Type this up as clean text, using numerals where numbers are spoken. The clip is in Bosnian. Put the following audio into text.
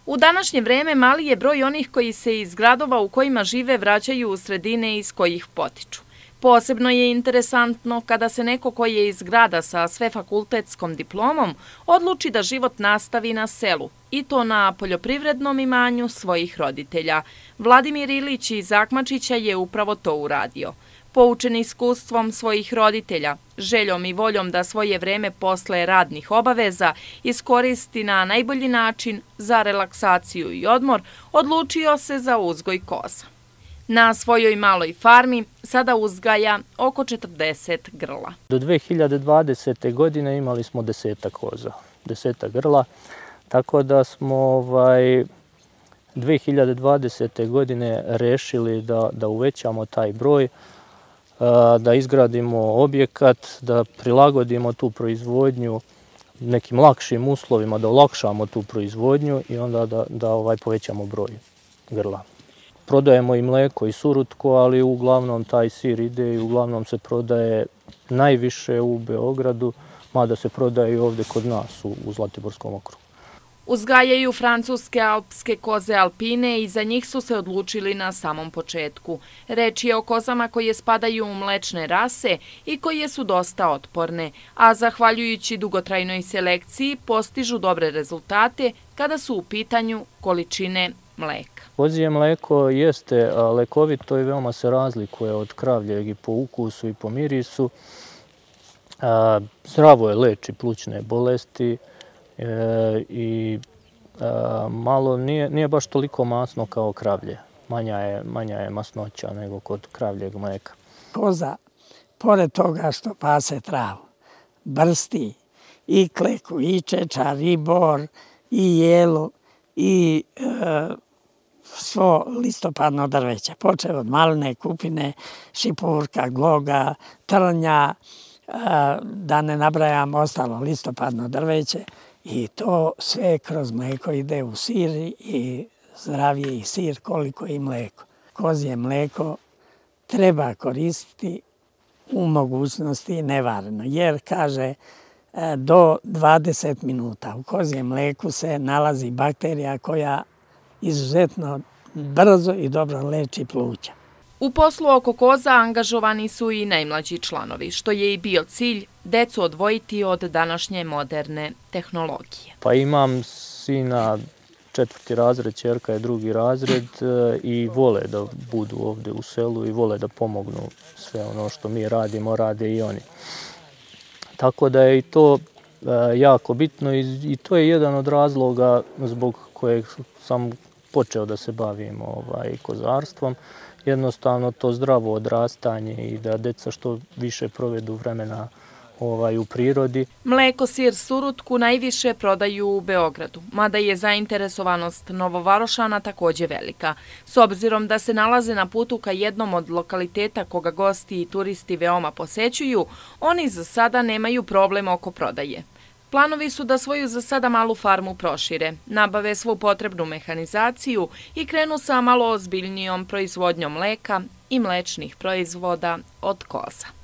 U današnje vreme mali je broj onih koji se iz gradova u kojima žive vraćaju u sredine iz kojih potiču. Posebno je interesantno kada se neko koji je iz grada sa sve fakultetskom diplomom odluči da život nastavi na selu, i to na poljoprivrednom imanju svojih roditelja. Vladimir Ilić iz Akmačića je upravo to uradio. Poučen iskustvom svojih roditelja, željom i voljom da svoje vreme posle radnih obaveza iskoristi na najbolji način za relaksaciju i odmor, odlučio se za uzgoj koza. Na svojoj maloj farmi sada uzgaja oko 40 grla. Do 2020. godine imali smo 10 koza, 10 grla, tako da smo 2020. godine rešili da uvećamo taj broj, da izgradimo objekat, da prilagodimo tu proizvodnju nekim lakšim uslovima, da olakšamo tu proizvodnju i onda da povećamo broj grla. Prodajemo i mleko i surutko, ali uglavnom taj sir ide i uglavnom se prodaje najviše u Beogradu, mada se prodaje i ovdje kod nas u Zlatiborskom okrugu. Uzgajaju francuske alpske koze Alpine i za njih su se odlučili na samom početku. Reč je o kozama koje spadaju u mlečne rase i koje su dosta otporne, a zahvaljujući dugotrajnoj selekciji postižu dobre rezultate kada su u pitanju količine mleka. Kozje mleko jeste lekovito i veoma se razlikuje od kravljeg i po ukusu i po mirisu. Zdravo je, leči plućne bolesti i malo nije baš toliko masno kao kravlje. Manja je masnoća nego kod kravljeg mleka. Koza, pored toga što pase travu, brsti i kleku, i čečar, i bor, i jelu, i svo listopadno drveće. Počeo od maline, kupine, šipurka, gloga, trnja, da ne nabrajam ostalo listopadno drveće. I to sve kroz mleko ide u sir i zdravije i sir koliko i mleko. Kozje mleko treba koristiti u mogućnosti nevarno, jer kaže do 20 minuta u kozjem mleku se nalazi bakterija koja izuzetno brzo i dobro leči pluća. U poslu oko koza angažovani su i najmlađi članovi, što je i bio cilj decu odvojiti od današnje moderne tehnologije. Pa imam sina 4. razred, ćerka je 2. razred i vole da budu ovdje u selu i vole da pomognu sve ono što mi radimo, rade i oni. Tako da je i to jako bitno i to je jedan od razloga zbog kojeg sam počeo da se bavim kozarstvom. Jednostavno to zdravo odrastanje i da deca što više provedu vremena u prirodi. Mleko, sir, surutku najviše prodaju u Beogradu, mada je zainteresovanost Novovarošana također velika. S obzirom da se nalaze na putu ka jednom od lokaliteta koga gosti i turisti veoma posećuju, oni za sada nemaju problem oko prodaje. Planovi su da svoju za sada malu farmu prošire, nabave svu potrebnu mehanizaciju i krenu sa malo ozbiljnijom proizvodnjom mleka i mlečnih proizvoda od koza.